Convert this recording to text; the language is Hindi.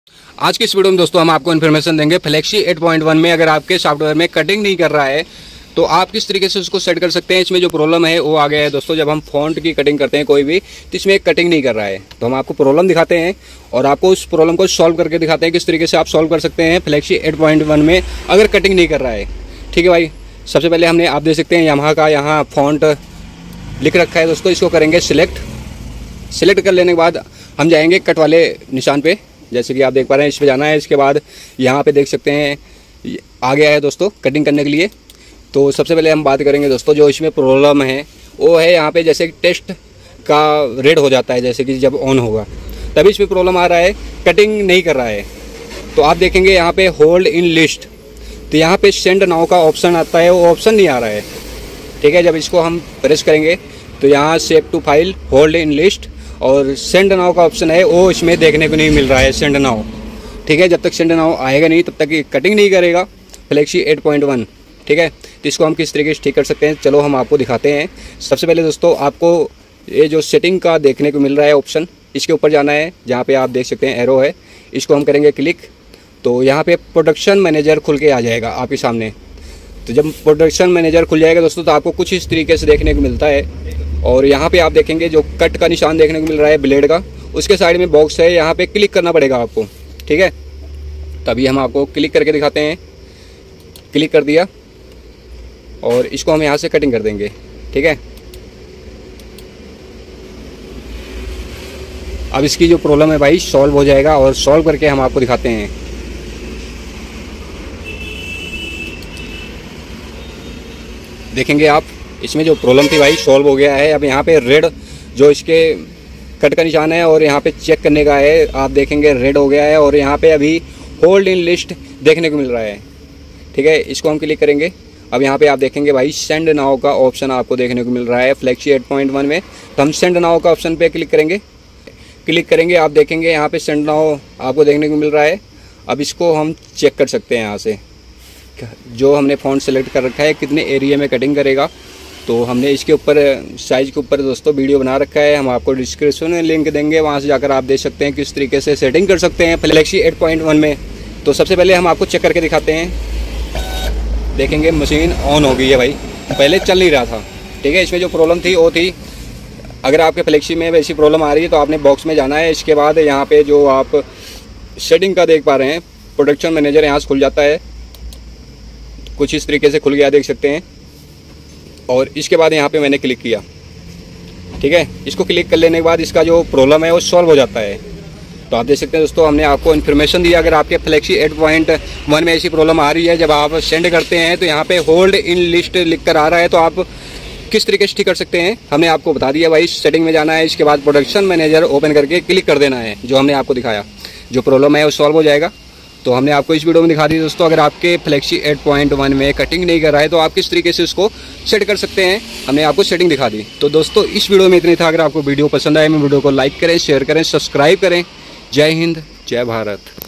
आज की इस वीडियो में दोस्तों हम आपको इन्फॉर्मेशन देंगे फ्लेक्सी 8.1 में अगर आपके सॉफ्टवेयर में कटिंग नहीं कर रहा है तो आप किस तरीके से उसको सेट कर सकते हैं। इसमें जो प्रॉब्लम है वो आ गया है दोस्तों, जब हम फॉन्ट की कटिंग करते हैं कोई भी तो इसमें कटिंग नहीं कर रहा है, तो हम आपको प्रॉब्लम दिखाते हैं और आपको उस प्रॉब्लम को सॉल्व करके दिखाते हैं किस तरीके से आप सॉल्व कर सकते हैं फ्लेक्सी 8.1 में अगर कटिंग नहीं कर रहा है। ठीक है भाई, सबसे पहले हमने आप देख सकते हैं यामाहा का यहाँ फॉन्ट लिख रखा है दोस्तों, इसको करेंगे सिलेक्ट कर लेने के बाद हम जाएंगे कट वाले निशान पे, जैसे कि आप देख पा रहे हैं इस पे जाना है। इसके बाद यहाँ पे देख सकते हैं आ गया है दोस्तों कटिंग करने के लिए। तो सबसे पहले हम बात करेंगे दोस्तों जो इसमें प्रॉब्लम है वो है यहाँ पे जैसे टेस्ट का रेड हो जाता है, जैसे कि जब ऑन होगा तभी इसमें प्रॉब्लम आ रहा है, कटिंग नहीं कर रहा है। तो आप देखेंगे यहाँ पे होल्ड इन लिस्ट, तो यहाँ पे सेंड नाउ का ऑप्शन आता है, वो ऑप्शन नहीं आ रहा है। ठीक है, जब इसको हम प्रेस करेंगे तो यहाँ save to file hold in list और सेंड नाउ का ऑप्शन है वो इसमें देखने को नहीं मिल रहा है सेंड नाउ। ठीक है, जब तक सेंड नाउ आएगा नहीं तब तक ये कटिंग नहीं करेगा फ्लेक्सी 8.1। ठीक है, तो इसको हम किस तरीके से ठीक कर सकते हैं चलो हम आपको दिखाते हैं। सबसे पहले दोस्तों आपको ये जो सेटिंग का देखने को मिल रहा है ऑप्शन, इसके ऊपर जाना है जहाँ पे आप देख सकते हैं एरो है, इसको हम करेंगे क्लिक तो यहाँ पे प्रोडक्शन मैनेजर खुल के आ जाएगा आपके सामने। तो जब प्रोडक्शन मैनेजर खुल जाएगा दोस्तों तो आपको कुछ इस तरीके से देखने को मिलता है और यहाँ पे आप देखेंगे जो कट का निशान देखने को मिल रहा है ब्लेड का, उसके साइड में बॉक्स है, यहाँ पे क्लिक करना पड़ेगा आपको। ठीक है, तभी हम आपको क्लिक करके दिखाते हैं। क्लिक कर दिया और इसको हम यहाँ से कटिंग कर देंगे। ठीक है, अब इसकी जो प्रॉब्लम है भाई सॉल्व हो जाएगा और सॉल्व करके हम आपको दिखाते हैं। देखेंगे आप इसमें जो प्रॉब्लम थी भाई सॉल्व हो गया है। अब यहाँ पे रेड जो इसके कट का निशान है और यहाँ पे चेक करने का है, आप देखेंगे रेड हो गया है और यहाँ पे अभी होल्ड इन लिस्ट देखने को मिल रहा है। ठीक है, इसको हम क्लिक करेंगे। अब यहाँ पे आप देखेंगे भाई सेंड नाउ का ऑप्शन आपको देखने को मिल रहा है फ्लेक्सी 8.1 में, तो हम सेंड नाउ का ऑप्शन पे क्लिक करेंगे। आप देखेंगे यहाँ पे सेंड नाउ आपको देखने को मिल रहा है। अब इसको हम चेक कर सकते हैं यहाँ से जो हमने फॉन्ट सेलेक्ट कर रखा है कितने एरिया में कटिंग करेगा। तो हमने इसके ऊपर साइज के ऊपर दोस्तों वीडियो बना रखा है, हम आपको डिस्क्रिप्शन में लिंक देंगे, वहाँ से जाकर आप देख सकते हैं किस तरीके से सेटिंग कर सकते हैं फ्लेक्सी 8.1 में। तो सबसे पहले हम आपको चेक करके दिखाते हैं। देखेंगे मशीन ऑन हो गई है भाई, पहले चल नहीं रहा था। ठीक है, इसमें जो प्रॉब्लम थी वो थी, अगर आपके फ्लेक्सी में वैसी प्रॉब्लम आ रही है तो आपने बॉक्स में जाना है। इसके बाद यहाँ पे जो आप सेटिंग का देख पा रहे हैं प्रोडक्शन मैनेजर यहाँ से खुल जाता है, कुछ इस तरीके से खुल गया देख सकते हैं। और इसके बाद यहाँ पे मैंने क्लिक किया। ठीक है, इसको क्लिक कर लेने के बाद इसका जो प्रॉब्लम है वो सॉल्व हो जाता है। तो आप देख सकते हैं दोस्तों हमने आपको इन्फॉर्मेशन दिया, अगर आपके फ्लेक्सी 8.1 में ऐसी प्रॉब्लम आ रही है जब आप सेंड करते हैं तो यहाँ पे होल्ड इन लिस्ट लिख कर आ रहा है, तो आप किस तरीके से ठीक कर सकते हैं हमने आपको बता दिया भाई। सेटिंग में जाना है, इसके बाद प्रोडक्शन मैनेजर ओपन करके क्लिक कर देना है, जो हमने आपको दिखाया, जो प्रॉब्लम है वो सॉल्व हो जाएगा। तो हमने आपको इस वीडियो में दिखा दी दोस्तों, अगर आपके फ्लेक्सी 8.1 में कटिंग नहीं कर रहा है तो आप किस तरीके से उसको सेट कर सकते हैं, हमने आपको सेटिंग दिखा दी। तो दोस्तों इस वीडियो में इतना था। अगर आपको वीडियो पसंद आए मैं वीडियो को लाइक करें, शेयर करें, सब्सक्राइब करें। जय हिंद, जय भारत।